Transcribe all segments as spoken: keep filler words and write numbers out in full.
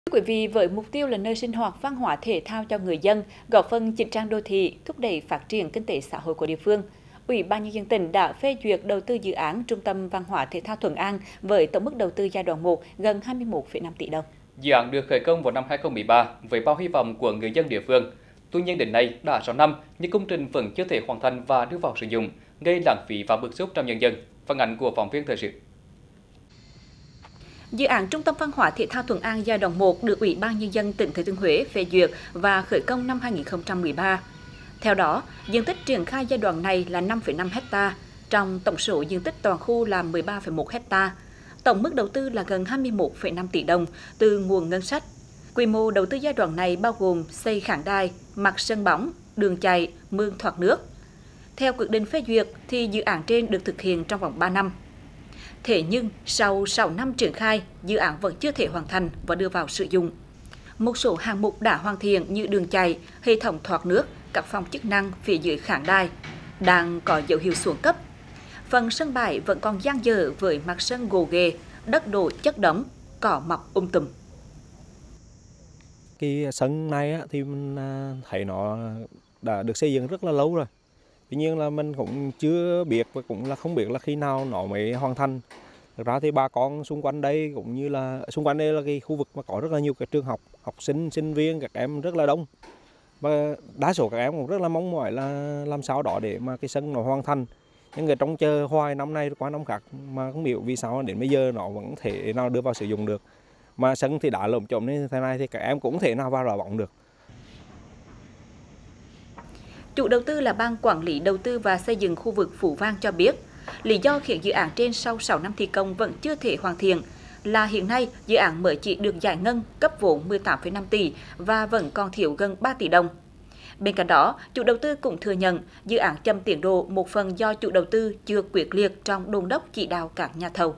Thưa quý vị, với mục tiêu là nơi sinh hoạt văn hóa thể thao cho người dân, góp phần chỉnh trang đô thị, thúc đẩy phát triển kinh tế xã hội của địa phương, Ủy ban Nhân dân tỉnh đã phê duyệt đầu tư dự án Trung tâm Văn hóa Thể thao Thuận An với tổng mức đầu tư giai đoạn một gần hai mươi mốt phẩy năm tỷ đồng. Dự án được khởi công vào năm hai không một ba với bao hy vọng của người dân địa phương. Tuy nhiên đến nay đã sáu năm nhưng công trình vẫn chưa thể hoàn thành và đưa vào sử dụng, gây lãng phí và bức xúc trong nhân dân. Phản ánh của phóng viên thời sự. Dự án Trung tâm Văn hóa Thể thao Thuận An giai đoạn một được Ủy ban Nhân dân tỉnh Thừa Thiên Huế phê duyệt và khởi công năm hai nghìn không trăm mười ba. Theo đó, diện tích triển khai giai đoạn này là năm phẩy năm ha, trong tổng số diện tích toàn khu là mười ba phẩy một ha. Tổng mức đầu tư là gần hai mươi mốt phẩy năm tỷ đồng từ nguồn ngân sách. Quy mô đầu tư giai đoạn này bao gồm xây khán đài, mặt sân bóng, đường chạy, mương thoát nước. Theo quyết định phê duyệt thì dự án trên được thực hiện trong vòng ba năm. Thế nhưng sau sáu năm triển khai, dự án vẫn chưa thể hoàn thành và đưa vào sử dụng. Một số hạng mục đã hoàn thiện như đường chạy, hệ thống thoát nước, các phòng chức năng phía dưới khán đài đang có dấu hiệu xuống cấp. Phần sân bãi vẫn còn dang dở với mặt sân gồ ghề, đất đổ chất đống, cỏ mọc um tùm. Cái sân này á, thì mình thấy nó đã được xây dựng rất là lâu rồi. Tuy nhiên là mình cũng chưa biết và cũng là không biết là khi nào nó mới hoàn thành. Thực ra thì bà con xung quanh đây cũng như là xung quanh đây là cái khu vực mà có rất là nhiều cái trường học, học sinh, sinh viên, các em rất là đông. Và đa số các em cũng rất là mong mỏi là làm sao đó để mà cái sân nó hoàn thành. Nhưng người trông chờ hoài năm nay qua năm khác mà không biết vì sao đến bây giờ nó vẫn thể nào đưa vào sử dụng được. Mà sân thì đã lởm chởm như thế này thì các em cũng thể nào vào đá bóng được. Chủ đầu tư là Ban Quản lý Đầu tư và Xây dựng khu vực Phú Vang cho biết, lý do khiến dự án trên sau sáu năm thi công vẫn chưa thể hoàn thiện là hiện nay dự án mới chỉ được giải ngân cấp vốn mười tám phẩy năm tỷ và vẫn còn thiếu gần ba tỷ đồng. Bên cạnh đó, chủ đầu tư cũng thừa nhận dự án chậm tiến độ một phần do chủ đầu tư chưa quyết liệt trong đôn đốc chỉ đạo các nhà thầu.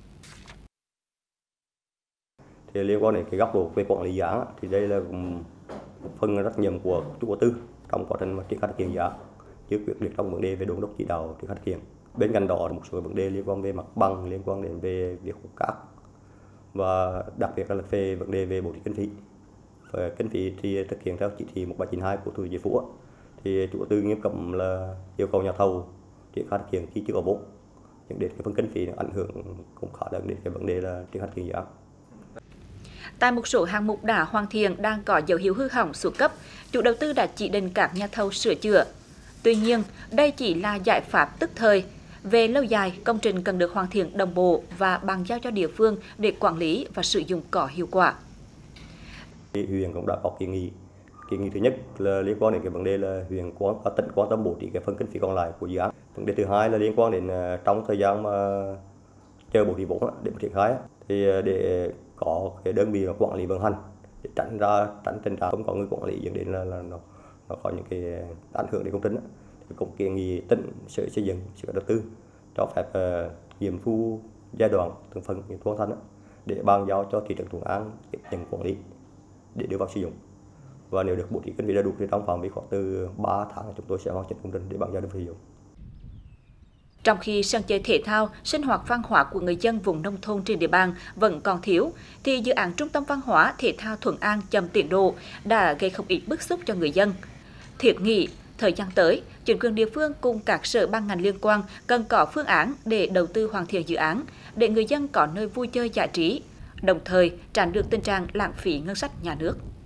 Thì liên quan đến cái góc độ về quản lý dự án thì đây là một phần trách nhiệm của chủ đầu tư trong quá trình triển khai thực hiện dự án, chưa quyết liệt trong vấn đề về đôn đốc chỉ đạo triển khai thực hiện. Bên cạnh đó là một số vấn đề liên quan về mặt bằng, liên quan đến về việc hút cát và đặc biệt là về vấn đề về bố trí kinh phí. Và kinh phí thì thực hiện theo chỉ thị một ba chín hai của Thủ tướng Chính phủ thì chủ đầu tư nghiêm cấm là yêu cầu nhà thầu triển khai thực hiện khi chưa có vốn, dẫn đến cái phần kinh phí ảnh hưởng cũng khá lớn đến cái vấn đề là triển khai thực hiện dự án. Tại một số hạng mục đã hoàn thiện đang có dấu hiệu hư hỏng xuống cấp, chủ đầu tư đã chỉ định các nhà thầu sửa chữa. Tuy nhiên, đây chỉ là giải pháp tức thời. Về lâu dài, công trình cần được hoàn thiện đồng bộ và bàn giao cho địa phương để quản lý và sử dụng có hiệu quả. Huyện cũng đã có kiến nghị. Kiến nghị thứ nhất là liên quan đến cái vấn đề là huyện quan tỉnh quan tâm bố trí cái phần kinh phí còn lại của dự án. Vấn đề thứ hai là liên quan đến trong thời gian mà chờ bố trí vốn để triển khai thì để có cái đơn vị quản lý vận hành để tránh ra tránh tình trạng không có người quản lý dẫn đến là, là nó, nó có những cái ảnh hưởng đến công trình. Thì cũng kiến nghị tỉnh sở xây dựng sở đầu tư cho phép uh, nghiệm thu giai đoạn từng phần nghiệm thu hoàn thành để bàn giao cho thị trấn Thuận An tiếp nhận quản lý để đưa vào sử dụng. Và nếu được bố trí kinh phí đầy đủ thì trong phạm vi khoảng từ ba tháng chúng tôi sẽ hoàn thành công trình để bàn giao đưa vào sử dụng. Trong khi sân chơi thể thao, sinh hoạt văn hóa của người dân vùng nông thôn trên địa bàn vẫn còn thiếu, thì dự án Trung tâm Văn hóa Thể thao Thuận An chậm tiến độ đã gây không ít bức xúc cho người dân. Thiết nghĩ, thời gian tới, chính quyền địa phương cùng các sở ban ngành liên quan cần có phương án để đầu tư hoàn thiện dự án, để người dân có nơi vui chơi giải trí, đồng thời tránh được tình trạng lãng phí ngân sách nhà nước.